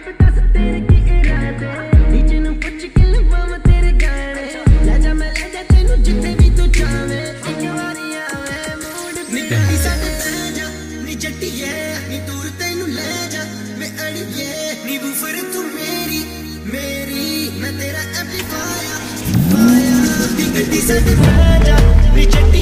अब दस तेरे की इरादे नीचे नु पुछ के लवां तेरे गाने ले जा मैं ले जा तेनू जिथे भी तू चाहे एक बारी आवे मूड नी गड्डी साडे बह जा नी जट्टीए नी दूर तेनू ले जा मैं अड़िए नी बूफर तू मेरी मेरी मैं तेरा एम्पलीफायर नी गड्डी साडे बह जा नी